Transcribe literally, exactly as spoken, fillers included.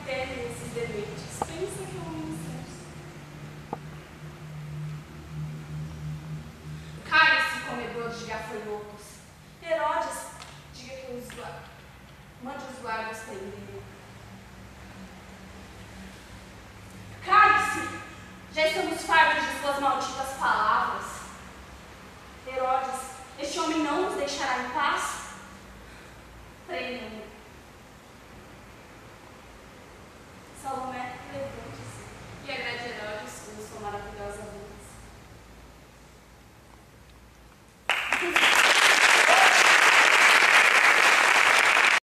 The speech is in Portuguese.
temem esses deleites. Pensa que é um incenso. Cale-se, comedor de gafanhoto.